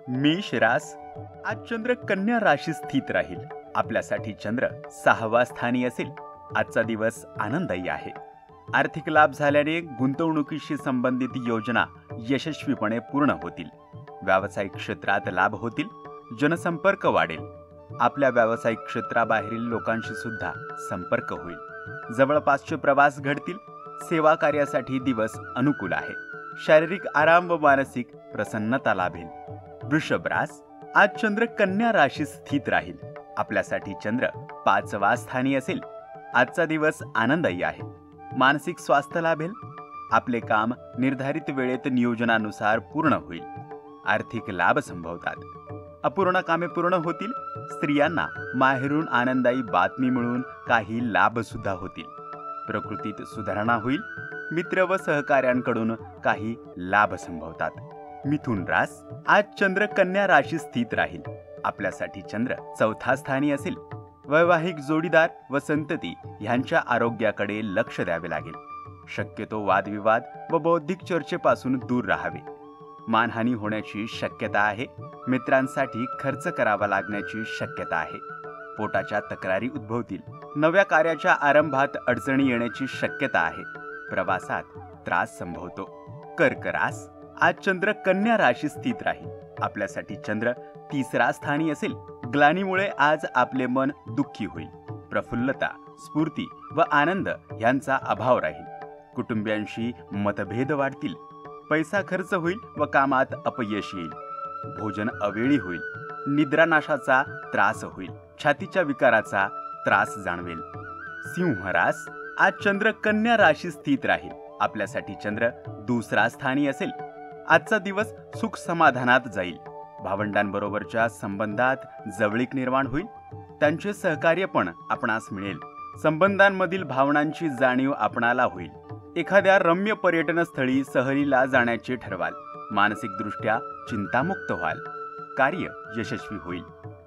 मेष रास आज चंद्र कन्या राशी स्थित राहील। आपल्यासाठी चंद्र 6व्या स्थानी असेल। आजचा दिवस आनंददायी आहे। आर्थिक लाभ झाल्याने गुंतवणुकीशी संबंधित योजना यशस्वीपणे पूर्ण होतील। व्यावसायिक क्षेत्रात लाभ होतील। जनसंपर्क वाढेल। आपल्या व्यावसायिक क्षेत्राबाहेरील लोकांशी सुद्धा संपर्क होईल। जवळपासचे प्रवास घडतील। सेवा कार्यासाठी दिवस अनुकूल आहे। शारीरिक आराम व मानसिक प्रसन्नता लाभेल। वृषभ रास आज चंद्र कन्या राशीत स्थित राहील। आपल्यासाठी चंद्र 5व्या स्थानी असेल। आजचा दिवस आनंददायी आहे। मानसिक स्वास्थ्य लाभेल। आपले काम निर्धारित वेळेत नियोजनानुसार पूर्ण होईल। आर्थिक लाभ संभवतात। अपूर्ण कामे पूर्ण होतील। स्त्रियांना माहेरून आनंददायी बातमी मिळून काही लाभ सुद्धा होतील। प्रकृतीत सुधारणा होईल। मित्र व सहकाऱ्यांकडून काही लाभ संभवतात। मिथुन रास आज चंद्र कन्या राशीत स्थित राहील। आपल्यासाठी चंद्र 4थ्या स्थानी असेल। वैवाहिक जोडीदार व संतती यांच्या आरोग्याकडे लक्ष द्यावे लागेल। शक्यतो वादविवाद व बौद्धिक चर्चेपासून दूर राहावे। मानहानी होण्याची शक्यता आहे। मित्रांसाठी खर्च करावा लागण्याची शक्यता आहे। पोटाच्या तक्रारी उद्भवतील। नव्या कार्याच्या आरंभात अडचणी येण्याची शक्यता आहे। प्रवासात त्रास संभवतो। कर्क रास आज चंद्र कन्या राशीत स्थित राहील। आपल्यासाठी चंद्र 3ऱ्या स्थानी असेल। ग्लानीमुळे आज आपले मन दुःखी होईल। प्रफुल्लता, स्फूर्ती व आनंद यांचा अभाव राहील। कुटुंबियांशी मतभेद वाढतील। पैसा खर्च होईल व कामात अपयश येईल। भोजन अवेळी होईल। निद्रानाशाचा त्रास होईल। छातीच्या विकाराचा त्रास जाणवेल। सिंह रास आज चंद्र कन्या राशीत स्थित राहील। आपल्यासाठी चंद्र 2ऱ्या स्थानी असेल। आजचा दिवस सुख समाधानात जाईल। भावंडांबरोबरच्या संबंधात जवळीक निर्माण होईल। त्यांचे सहकार्य पण आपणास मिळेल। संबंधांमधील भावनांची जाणीव आपणाला होईल। एखाद्या रम्य पर्यटन स्थळी सहलीला जाण्याचे ठरवाल। मानसिकदृष्ट्या चिंतामुक्त व्हाल। कार्य यशस्वी होईल।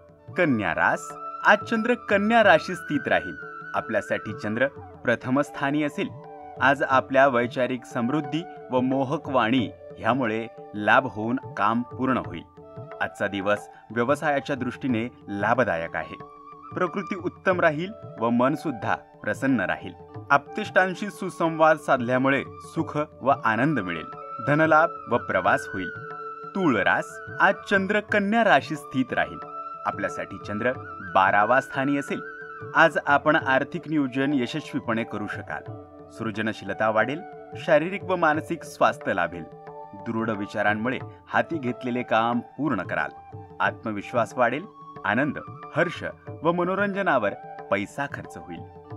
कन्या रास आज चंद्र कन्या राशीत स्थित राहील। आपल्यासाठी चंद्र 1म स्थानी असेल। आज आपल्या वैचारिक समृद्धी व मोहक वाणी ह्यामुळे लाभ होऊन काम पूर्ण होईल। आजचा दिवस व्यवसायाच्या दृष्टीने लाभदायक आहे। प्रकृती उत्तम राहील व मन सुद्धा प्रसन्न राहील। आप्तेष्टांशी सुसंवाद साधल्यामुळे सुख व आनंद मिळेल। धनलाभ व प्रवास होईल। तुळ रास आज चंद्र कन्या राशीत स्थित राहील। आपल्यासाठी चंद्र 12व्या स्थानी असेल। आज आपण आर्थिक नियोजन यशस्वीपणे करू शकाल। सृजनशीलता वाढेल। शारीरिक व मानसिक स्वास्थ्य लाभेल। दृढ विचारांमुळे हाती घेतलेले काम पूर्ण कराल। आत्मविश्वास वाढेल। आनंद, हर्ष व मनोरंजनावर पैसा खर्च होईल।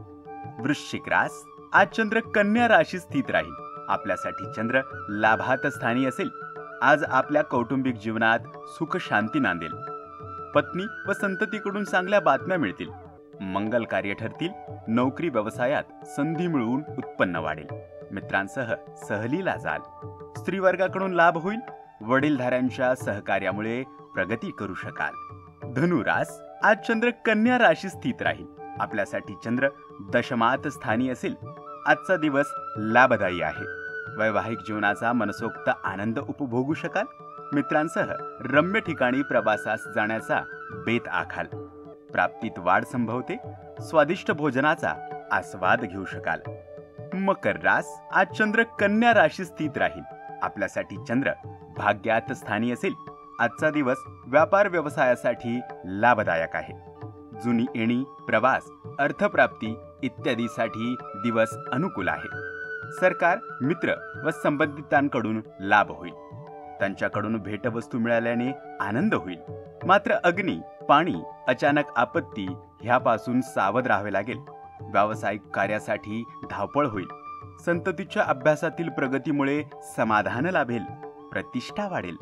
वृश्चिक रास आज चंद्र कन्या राशीत स्थित राहील। आपल्यासाठी चंद्र लाभात स्थानी असेल। आज आपल्या कौटुंबिक जीवनात सुख शांती नांदेल। पत्नी व संततीकडून चांगल्या बातम्या मिळतील। मंगल कार्य ठरतील। नोकरी व्यवसायात संधी मिळवून उत्पन्न वाढेल। मित्रांसह सहलीला जाल। स्त्री वर्गाकडून लाभ होईल। वडीलधाऱ्यांच्या सहकार्यामुळे प्रगती करू शकाल। धनुरास आज चंद्र कन्या राशीत स्थित राहील। आपल्यासाठी चंद्र 10मात स्थानी असेल। आजचा दिवस लाभदायी आहे। वैवाहिक जीवनाचा मनसोक्त आनंद उपभोगू शकाल। मित्रांसह रम्य ठिकाणी प्रवासास जाण्याचा बेत आखाल। प्राप्तीत वाढ संभवते। स्वादिष्ट भोजनाचा आस्वाद घेऊ शकाल। मकर रास आज चंद्र कन्या राशीत स्थित राहील। आपल्यासाठी चंद्र भाग्यात स्थानी असेल। आजचा दिवस व्यापार व्यवसायासाठी लाभदायक आहे। जुनी येणी, प्रवास, अर्थप्राप्ती इत्यादीसाठी दिवस अनुकूल आहे। सरकार, मित्र व संबंधितांकडून लाभ होईल। त्यांच्याकडून भेटवस्तू मिळाल्याने आनंद होईल। मात्र अग्नी, पाणी, अचानक आपत्ती ह्यापासून सावध राहावे लागेल। व्यावसायिक कार्यासाठी धावपळ होईल। संततीच्या अभ्यासातील प्रगतीमुळे समाधान लाभेल। प्रतिष्ठा वाढेल।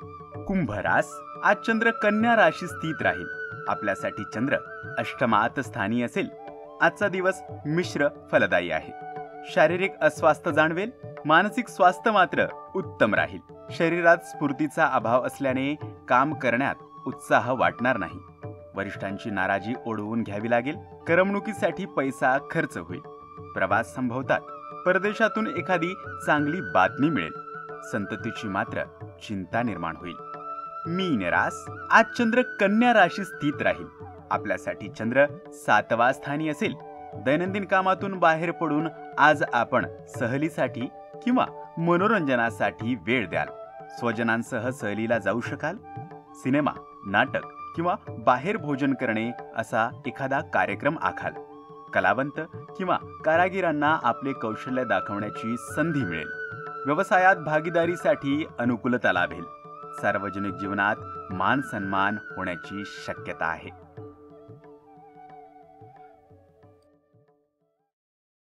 कुंभ रास आज चंद्र कन्या राशीत स्थित राहील। आपल्यासाठी चंद्र 8मात स्थानी असेल। आजचा दिवस मिश्र फलदायी आहे। शारीरिक अस्वास्थ्य जाणवेल। मानसिक स्वास्थ्य मात्र उत्तम राहील। शरीरात स्फूर्तीचा अभाव असल्याने काम करण्यात उत्साह वाटणार नाही। वरिष्ठांची नाराजी ओढवून घ्यावी लागेल। करमणुकीसाठी पैसा खर्च होईल। प्रवास संभवतात। परदेशातून एखादी चांगली बातमी मिळेल। संततीची मात्र चिंता निर्माण होईल। मीन रास आज चंद्र कन्या राशी स्थित राहील. आपल्यासाठी चंद्र 7व्या स्थानी असेल. दैनंदिन कामातून बाहेर पडून आज आपण सहलीसाठी किंवा मनोरंजनासाठी वेळ द्याल. स्वजनांसह सहलीला जाऊ शकाल. सिनेमा, नाटक किंवा बाहेर भोजन करणे असा एखादा कार्यक्रम आखाल. कलावंत किंवा कारागिरांना आपले कौशल्य दाखवण्याची संधी मिळेल. व्यवसायात भागीदारीसाठी अनुकूलता लाभेल. सार्वजनिक जीवनात मान सन्मान होण्याची शक्यता आहे.